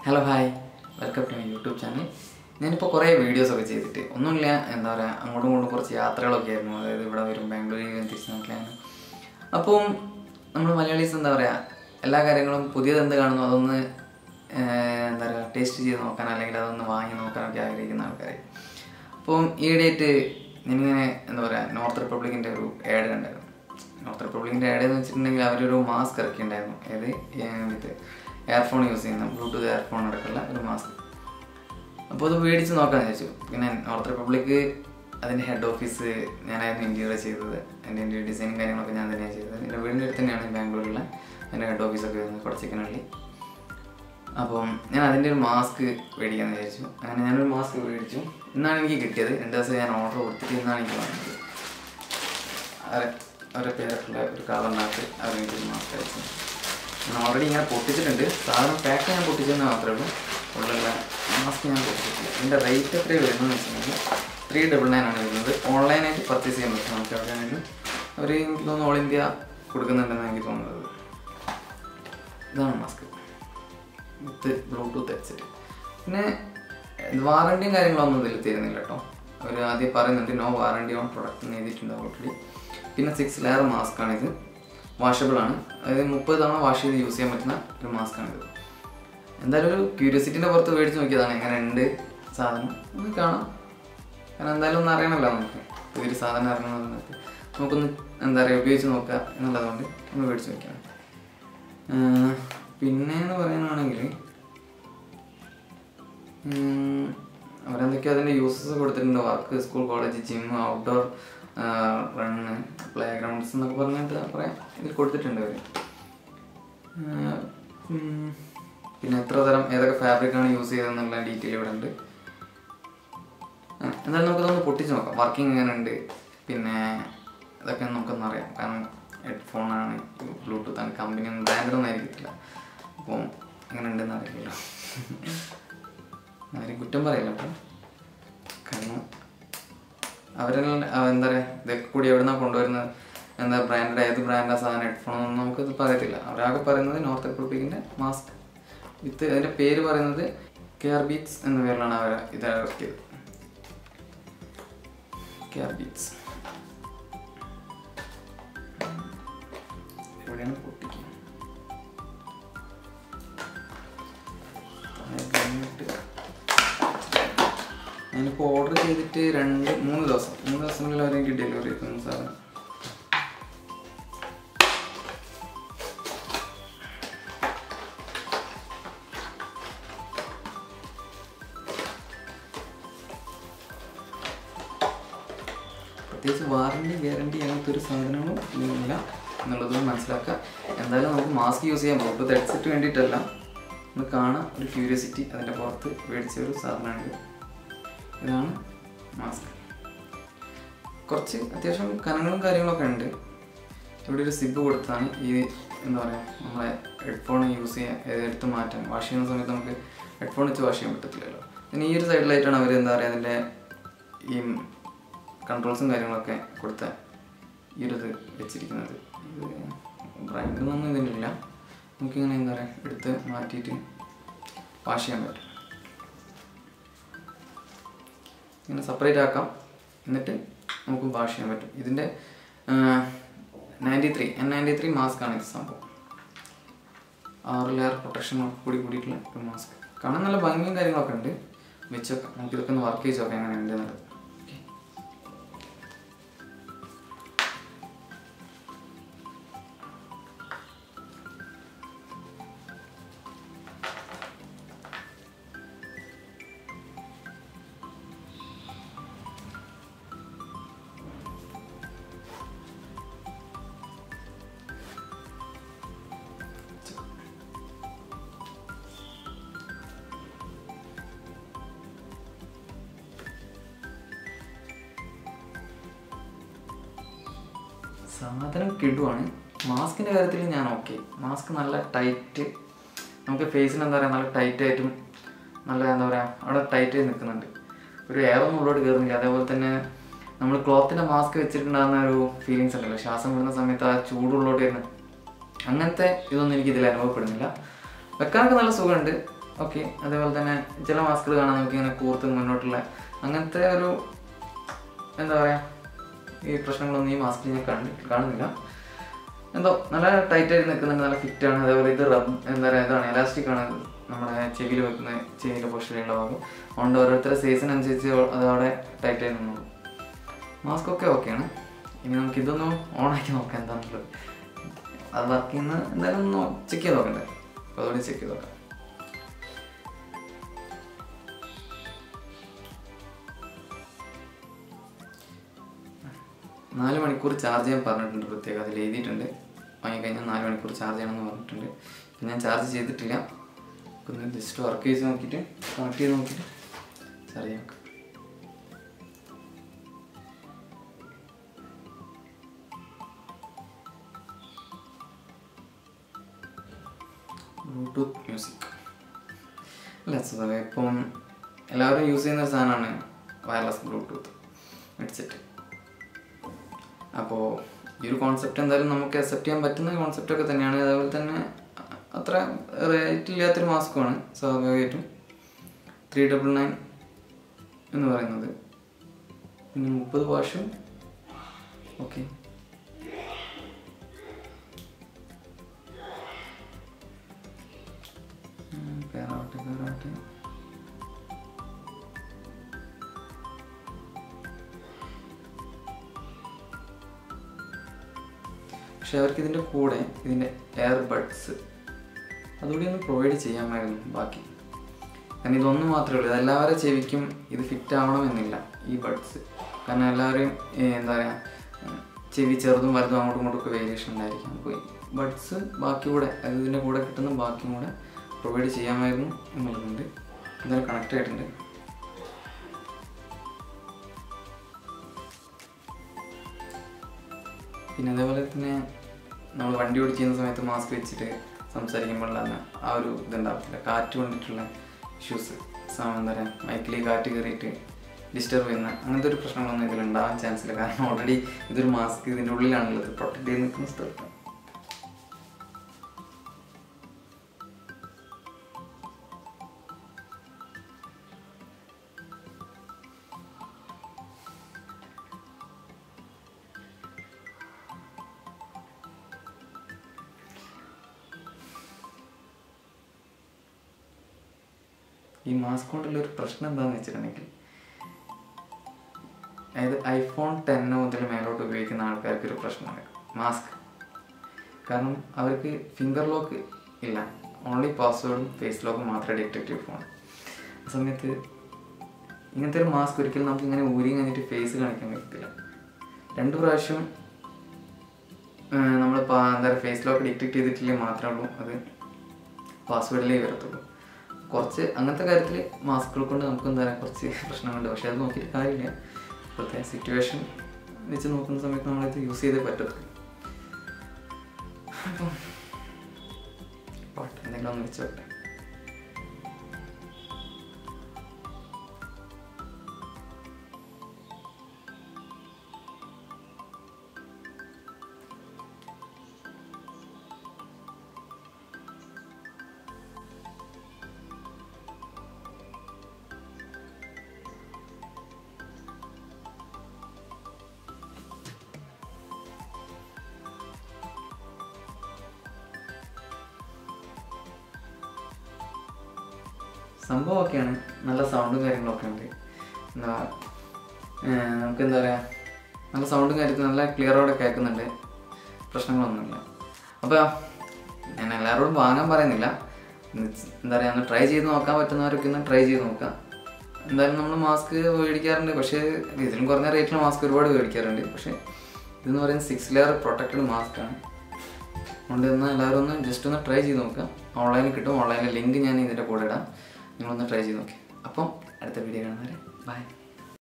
Hello hi, welcome to my YouTube channel. ഞാനിപ്പോൾ കുറേ വീഡിയോസൊക്കെ ചെയ്തിട്ട് ഒന്നുമില്ല, എന്താ പറയുക, അങ്ങോട്ടും ഇങ്ങോട്ടും കുറച്ച് യാത്രകളൊക്കെ ആയിരുന്നു. അതായത് ഇവിടെ വരും, ബാംഗ്ലൂരിൽ തിരിച്ച് നാട്ടിലാണ്. അപ്പം നമ്മൾ മലയാളീസ് എന്താ പറയുക, എല്ലാ കാര്യങ്ങളും പുതിയതെന്ത് കാണുന്നു അതൊന്ന് എന്താ പറയുക ടേസ്റ്റ് ചെയ്ത് നോക്കാൻ, അല്ലെങ്കിൽ അതൊന്ന് വാങ്ങി നോക്കാനൊക്കെ ആഗ്രഹിക്കുന്ന ആൾക്കാർ. അപ്പം ഈയിടെയായിട്ട് ഞാനിങ്ങനെ എന്താ പറയുക നോർത്ത് റിപ്പബ്ലിക്കിൻ്റെ ഒരു ആഡ് കണ്ടായിരുന്നു. നോർത്ത് റിപ്പബ്ലിക്കിൻ്റെ ആഡ് എന്ന് വെച്ചിട്ടുണ്ടെങ്കിൽ അവരൊരു മാസ്ക് ഇറക്കിയിട്ടുണ്ടായിരുന്നു. ഏത് വിത്ത് എയർഫോൺ യൂസ് ചെയ്യുന്ന ബ്ലൂടൂത്ത് എയർഫോൺ അടക്കമുള്ള ഒരു മാസ്ക്. അപ്പോൾ അത് മേടിച്ച് നോക്കാമെന്ന് വെച്ചു. പിന്നെ നോർത്ത് റിപ്പബ്ലിക്ക് അതിൻ്റെ ഹെഡ് ഓഫീസ് ഞാനായിരുന്നു ഇൻറ്റീരിയർ ചെയ്തത്. എൻ്റെ ഇൻറ്റീരിയർ ഡിസൈനും കാര്യങ്ങളൊക്കെ ഞാൻ തന്നെയാണ് ചെയ്തത്. എൻ്റെ വീടിൻ്റെ അടുത്ത് തന്നെയാണ് ബാംഗ്ലൂരിലുള്ള എൻ്റെ ഹെഡ് ഓഫീസൊക്കെ വരുന്നത്, കൊടച്ചിക്കനള്ളി. അപ്പം ഞാൻ അതിൻ്റെ ഒരു മാസ്ക് മേടിക്കാമെന്ന് വിചാരിച്ചു. അങ്ങനെ ഞാനൊരു മാസ്ക് മേടിച്ചു. ഇന്നാണ് എനിക്ക് കിട്ടിയത്. 2 ദിവസം ഞാൻ ഓർഡർ കൊടുത്തിട്ട് ഇന്നാണ് എനിക്ക് വാങ്ങിയത്. അവരുടെ പേരൊക്കെയുള്ള ഒരു കളറിനകത്ത് അവർ എനിക്കൊരു മാസ്ക് അയച്ചു. ഞാൻ ഓൾറെഡി ഇങ്ങനെ പൊട്ടിച്ചിട്ടുണ്ട്. സാധനം പാക്ക് ഞാൻ പൊട്ടിച്ചെന്ന് മാത്രമേ ഉള്ളൂ. ഉള്ള മാസ്ക് ഞാൻ പൊട്ടിച്ചിട്ടില്ല. ഇതിൻ്റെ റേറ്റ് എത്രയാണ് വരുന്നതെന്ന് വെച്ചിട്ടുണ്ടെങ്കിൽ 399 ആണ് വരുന്നത്. ഓൺലൈനായിട്ട് പർച്ചേസ് ചെയ്യാൻ പറ്റും നമുക്ക്. അവിടെയാണെങ്കിൽ അവർ എനിക്ക് തോന്നുന്നു ഓൾ ഇന്ത്യ കൊടുക്കുന്നുണ്ടെന്ന് എനിക്ക് തോന്നുന്നത്. ഇതാണ് മാസ്ക് വിത്ത് ബ്ലൂടൂത്ത് ഹെഡ്സെറ്റ്. പിന്നെ വാറണ്ടിയും കാര്യങ്ങളൊന്നും ഇതിൽ തരുന്നില്ല കേട്ടോ. അവർ ആദ്യം പറയുന്നുണ്ട് നോ വാറണ്ടി ഓൺ പ്രൊഡക്റ്റ് എന്ന് എഴുതിയിട്ടുണ്ട് ഓൾറെഡി. പിന്നെ 6 ലെയർ മാസ്കാണിത്. വാഷബിൾ ആണ്. അതായത് 30 തവണ വാഷ് ചെയ്ത് യൂസ് ചെയ്യാൻ പറ്റുന്ന ഒരു മാസ്കാണിത്. എന്തായാലും ഒരു ക്യൂരിയോസിറ്റിൻ്റെ പുറത്ത് മേടിച്ച് നോക്കിയതാണ്. എങ്ങനെ ഉണ്ട് സാധനം ഒന്ന് കാണാം. കാരണം എന്തായാലും ഒന്ന് അറിയണമല്ലോ നമുക്ക്. പുതിയൊരു സാധനം ഇറങ്ങുന്നത് നമുക്കൊന്ന് എന്താ പറയുക ഉപയോഗിച്ച് നോക്കുക എന്നുള്ളതുകൊണ്ട് ഒന്ന് മേടിച്ച് നോക്കിയാണ്. പിന്നെ എന്ന് പറയാനാണെങ്കിൽ അവരെന്തൊക്കെയോ അതിൻ്റെ യൂസസ് കൊടുത്തിട്ടുണ്ട്. Work, school, college, gym, outdoor run, play grounds എന്നൊക്കെ പറഞ്ഞിട്ട് കുറേ ഇതിൽ കൊടുത്തിട്ടുണ്ട് അവർ. പിന്നെ എത്ര തരം ഏതൊക്കെ ഫാബ്രിക്കാണ് യൂസ് ചെയ്തതെന്നുള്ള ഡീറ്റെയിൽ ഇവിടെ ഉണ്ട്. എന്തായാലും നമുക്കതൊന്ന് പൊട്ടിച്ച് നോക്കാം. വർക്കിംഗ് എങ്ങനെ ഉണ്ട്, പിന്നെ ഇതൊക്കെ നമുക്കൊന്നും അറിയാം. കാരണം ഹെഡ്ഫോണാണ്, ബ്ലൂടൂത്താണ്, കമ്പനി ഒന്നും ബ്രാൻഡൊന്നും ആയിരിക്കില്ല. അപ്പം എങ്ങനെ ഉണ്ടെന്ന് അറിയില്ലല്ലോ. ആരും കുറ്റം പറയില്ല കേട്ടോ. കാരണം അവരെല്ലാം എന്താ പറയുക ഇതൊക്കെ കൂടി എവിടെ നിന്നാണ് കൊണ്ടുവരുന്നത്, എന്താ ബ്രാൻഡ്, ഏത് ബ്രാൻഡാ സാധനം ഹെഡ്ഫോണൊന്നും നമുക്കത് പറയത്തില്ല. അവരാകെ പറയുന്നത് നോർത്ത് റിപ്പബ്ലിക്കിൻ്റെ മാസ്ക് വിത്ത് അതിൻ്റെ പേര് പറയുന്നത് കെയർ ബീറ്റ്സ് എന്ന പേരിലാണ് അവർ ഇത് ഇറക്കിയത്. കെയർ ബീറ്റ്സ് എവിടെയാണ് പൊട്ടിക്കുക? ഞാനിപ്പോൾ ഓർഡർ ചെയ്തിട്ട് 3 ദിവസങ്ങളിൽ അവരെനിക്ക് ഡെലിവറി എത്തുന്നു സാധനം. പ്രത്യേകിച്ച് വാറണ്ടി, ഗ്യാരണ്ടി അങ്ങനത്തെ ഒരു സാധനങ്ങളും ഇല്ല എന്നുള്ളതും മനസ്സിലാക്കുക. എന്തായാലും നമുക്ക് മാസ്ക് യൂസ് ചെയ്യാൻ ബ്ലൂടൂത്ത് ഹെഡ്സെറ്റ് വേണ്ടിയിട്ടല്ല, ഒന്ന് കാണാൻ ഒരു ക്യൂരിയോസിറ്റി അതിൻ്റെ പുറത്ത് മേടിച്ച ഒരു സാധനമാണിത്. ഇതാണ് മാസ്ക്. കുറച്ച് അത്യാവശ്യം കനങ്ങളും കാര്യങ്ങളൊക്കെ ഉണ്ട്. ഇവിടെ ഒരു സിബ് കൊടുത്താണ് ഈ എന്താ പറയുക നമ്മളെ ഹെഡ്ഫോൺ യൂസ് ചെയ്യാൻ എടുത്ത് മാറ്റാൻ. വാഷ് ചെയ്യുന്ന സമയത്ത് നമുക്ക് ഹെഡ്ഫോൺ വെച്ച് വാഷ് ചെയ്യാൻ പറ്റത്തില്ലല്ലോ. പിന്നെ ഈ ഒരു സൈഡിലായിട്ടാണ് അവർ എന്താ പറയുക അതിൻ്റെ ഈ കൺട്രോൾസും കാര്യങ്ങളൊക്കെ കൊടുത്ത ഈ ഒരു ഇത് വെച്ചിരിക്കുന്നത്. ബ്രാൻഡൊന്നും ഇതിനില്ല. നമുക്കിങ്ങനെ എന്താ പറയുക എടുത്ത് മാറ്റിയിട്ട് വാഷ് ചെയ്യാൻ പറ്റും. ഇങ്ങനെ സെപ്പറേറ്റ് ആക്കാം, എന്നിട്ട് നമുക്ക് വാഷ് ചെയ്യാൻ പറ്റും. ഇതിൻ്റെ N93 മാസ്കാണ് ഇത് സംഭവം. 6 ലെയർ പ്രൊട്ടക്ഷൻ കൂടിയിട്ടുള്ള ഒരു മാസ്ക്. കാണാൻ നല്ല ഭംഗിയും കാര്യങ്ങളൊക്കെ ഉണ്ട്. വെച്ചൊക്കെ നമുക്കിതൊക്കെ ഒന്ന് വർക്ക് ചെയ്ത് നോക്കാം എങ്ങനെ ഉണ്ട് എന്നുള്ളത്. സാധനം കിടുവാണ്. മാസ്കിൻ്റെ കാര്യത്തിൽ ഞാൻ ഓക്കെ. മാസ്ക് നല്ല ടൈറ്റ്, നമുക്ക് ഫേസിന് എന്താ പറയുക നല്ല ടൈറ്റായിട്ടും നല്ല എന്താ പറയുക അവിടെ ടൈറ്റായി നിൽക്കുന്നുണ്ട്. ഒരു എയറൊന്നും ഉള്ളോട്ട് കയറുന്നില്ല. അതേപോലെ തന്നെ നമ്മൾ ക്ലോത്തിൻ്റെ മാസ്ക് വെച്ചിട്ടുണ്ടാകുന്ന ഒരു ഫീലിങ്സ് ഉണ്ടല്ലോ, ശ്വാസം വിടുന്ന സമയത്ത് ആ ചൂടുള്ളോട്ട് വരുന്നത്, അങ്ങനത്തെ ഇതൊന്നും എനിക്കിതിൽ അനുഭവപ്പെടുന്നില്ല. വെക്കാനൊക്കെ നല്ല സുഖമുണ്ട്. ഓക്കെ. അതേപോലെ തന്നെ ചില മാസ്കുകൾ കാണാൻ നമുക്കിങ്ങനെ കൂർത്ത് മുന്നോട്ടുള്ള അങ്ങനത്തെ ഒരു എന്താ പറയുക ഈ പ്രശ്നങ്ങളൊന്നും ഈ മാസ്കിൽ ഞാൻ കാണുന്നില്ല. എന്തോ നല്ല ടൈറ്റായിട്ട് നിൽക്കുന്നുണ്ട്, നല്ല ഫിറ്റാണ്. അതേപോലെ ഇത് എന്താ പറയുക ഇതാണ് എലാസ്റ്റിക് ആണ്, നമ്മുടെ ചെവിയിൽ വെക്കുന്ന ചെവിയിലെ പൊഷയിലുള്ള ഭാഗം. അതുകൊണ്ട് ഓരോരുത്തരുടെ സൈസിനനുസരിച്ച് അത് അവിടെ ടൈറ്റായി നിന്നു. മാസ്ക് ഒക്കെ ഓക്കെയാണ്. ഇനി നമുക്ക് ഇതൊന്ന് ഓണാക്കി നോക്കാം എന്താണെന്നുള്ളത്. അത് വർക്ക് ചെയ്യുന്ന എന്തായാലും ഒന്ന് ചെക്ക് ചെയ്ത് നോക്കണ്ടേ, അപ്പോൾ അതോടെ ചെക്ക് ചെയ്ത് നോക്കാം. നാല് മണിക്കൂർ ചാർജ് ചെയ്യാൻ പറഞ്ഞിട്ടുണ്ട്, പ്രത്യേകം അതിൽ എഴുതിയിട്ടുണ്ട്. വാങ്ങിക്കഴിഞ്ഞാൽ 4 മണിക്കൂർ ചാർജ് ചെയ്യണമെന്ന് പറഞ്ഞിട്ടുണ്ട്. ഇപ്പം ഞാൻ ചാർജ് ചെയ്തിട്ടില്ല. ഒന്ന് ജസ്റ്റ് വർക്ക് ചെയ്ത് നോക്കിയിട്ട് കണക്ട് ചെയ്ത് നോക്കിയിട്ട് ചാർജ് ചെയ്യാം. ബ്ലൂടൂത്ത് മ്യൂസിക് അല്ല സാറേ, ഇപ്പം എല്ലാവരും യൂസ് ചെയ്യുന്ന ഒരു സാധനമാണ് വയർലെസ് ബ്ലൂടൂത്ത് ഹെഡ്സെറ്റ്. അപ്പോൾ ഈ ഒരു കോൺസെപ്റ്റ് എന്തായാലും നമുക്ക് അക്സെപ്റ്റ് ചെയ്യാൻ പറ്റുന്ന കോൺസെപ്റ്റൊക്കെ തന്നെയാണ്. അതേപോലെ തന്നെ അത്ര റേറ്റ് ഇല്ലാത്തൊരു മാസ്കുമാണ് സ്വാഭാവികമായിട്ടും. 399 എന്ന് പറയുന്നത്. പിന്നെ 30 വാഷും ഓക്കെ. പേരാവട്ടെ. പക്ഷെ അവർക്ക് ഇതിൻ്റെ കൂടെ ഇതിൻ്റെ എയർബഡ്സ് അതുകൂടി ഒന്ന് പ്രൊവൈഡ് ചെയ്യാമായിരുന്നു ബാക്കി. കാരണം ഇതൊന്നും മാത്രമേ ഉള്ളൂ, ഇതെല്ലാവരും ചെവിക്കും ഇത് ഫിറ്റ് ആവണമെന്നില്ല ഈ ബഡ്സ്. കാരണം എല്ലാവരും എന്താ പറയുക ചെവി ചെറുതും വലുതും അങ്ങോട്ടും ഇങ്ങോട്ടൊക്കെ വേരിയേഷൻ ഉണ്ടായിരിക്കും. അപ്പോൾ ബഡ്സ് ബാക്കി കൂടെ അതായത് ഇതിൻ്റെ കൂടെ കിട്ടുന്ന ബാക്കിയും കൂടെ പ്രൊവൈഡ് ചെയ്യാമായിരുന്നു എന്നുള്ളതുണ്ട്. എന്തായാലും കണക്റ്റ് ആയിട്ടുണ്ട്. പിന്നെ അതേപോലെ തന്നെ നമ്മൾ വണ്ടി ഓടിക്കുന്ന സമയത്ത് മാസ്ക് വെച്ചിട്ട് സംസാരിക്കുമ്പോഴാണ് ആ ഒരു ഇതുണ്ടാവില്ല, കാറ്റ് കൊണ്ടിട്ടുള്ള ഇഷ്യൂസ്. എന്താ പറയുക മൈക്കിൽ കാറ്റ് കയറിയിട്ട് ഡിസ്റ്റർബ് ചെയ്യുന്ന അങ്ങനത്തെ ഒരു പ്രശ്നങ്ങളൊന്നും ഇതിലുണ്ടാവാൻ ചാൻസ് ഇല്ല. കാരണം ഓൾറെഡി ഇതൊരു മാസ്ക് ഇതിൻ്റെ ഉള്ളിലാണുള്ളത്, പ്രൊട്ടക്ട് ചെയ്ത് നിൽക്കുന്ന സ്ഥലത്ത്. ഈ മാസ്ക് കൊണ്ടുള്ള ഒരു പ്രശ്നം എന്താണെന്ന് വെച്ചിട്ടുണ്ടെങ്കിൽ, അതായത് iPhone 10 മുതൽ മേലോട്ട് ഉപയോഗിക്കുന്ന ആൾക്കാർക്കൊരു പ്രശ്നമാണ് മാസ്ക്. കാരണം അവർക്ക് ഫിംഗർ ലോക്ക് ഇല്ല, ഓൺലി പാസ്വേഡും ഫേസ് ലോക്കും മാത്രമേ ഡിറ്റക്ട് ചെയ്യൂ ഫോൺ. ആ സമയത്ത് ഇങ്ങനത്തെ ഒരു മാസ്ക് ഒരിക്കലും നമുക്ക് ഇങ്ങനെ ഊരി കഴിഞ്ഞിട്ട് ഫേസ് കാണിക്കാൻ പറ്റത്തില്ല. 2 പ്രാവശ്യം നമ്മൾ എന്താ പറയുക ഫേസ് ലോക്ക് ഡിറ്റക്ട് ചെയ്തിട്ടില്ലെങ്കിൽ മാത്രമേ ഉള്ളൂ അത് പാസ്വേഡിലേ വരത്തുള്ളൂ. കുറച്ച് അങ്ങനത്തെ കാര്യത്തിൽ മാസ്കുകൾ കൊണ്ട് നമുക്ക് എന്താ പറയുക കുറച്ച് പ്രശ്നങ്ങളുണ്ട്. പക്ഷേ അത് നോക്കിയിട്ട് കാര്യമില്ല, ഇപ്പോഴത്തെ സിറ്റുവേഷൻ വെച്ച് നോക്കുന്ന സമയത്ത് നമ്മളിത് യൂസ് ചെയ്തേ പറ്റത്തുള്ളൂ. അപ്പം പാട്ട് എന്തെങ്കിലും ഒന്ന് വെച്ച് വെക്കട്ടെ. സംഭവം ഒക്കെയാണ്, നല്ല സൗണ്ടും കാര്യങ്ങളൊക്കെ ഉണ്ട്. എന്താ നമുക്ക് എന്താ പറയുക നല്ല സൗണ്ടും കാര്യത്തിൽ നല്ല ക്ലിയറോടെ കേൾക്കുന്നുണ്ട്, പ്രശ്നങ്ങളൊന്നുമില്ല. അപ്പോൾ ഞാൻ എല്ലാവരോടും വാങ്ങാൻ പറയുന്നില്ല, എന്താ പറയുക ഒന്ന് ട്രൈ ചെയ്ത് നോക്കാൻ പറ്റുന്നവരൊക്കെ ഒന്ന് ട്രൈ ചെയ്ത് നോക്കാം. എന്തായാലും നമ്മൾ മാസ്ക് മേടിക്കാറുണ്ട്, പക്ഷേ ഇതിലും കുറഞ്ഞ റേറ്റിൽ മാസ്ക് ഒരുപാട് മേടിക്കാറുണ്ട്. പക്ഷേ ഇതെന്ന് പറയുന്നത് 6 ലെയർ പ്രൊട്ടക്റ്റഡ് മാസ്കാണ്. അതുകൊണ്ട് എന്നാൽ എല്ലാവരും ഒന്ന് ജസ്റ്റ് ഒന്ന് ട്രൈ ചെയ്ത് നോക്കാം. ഓൺലൈനിൽ കിട്ടും, ഓൺലൈനിലെ ലിങ്ക് ഞാൻ ഇതിൻ്റെ കൂടെ ഇടാം, നിങ്ങളൊന്ന് ട്രൈ ചെയ്ത് നോക്കി. അപ്പം അടുത്ത വീഡിയോ കാണുന്നവരെ ബൈ.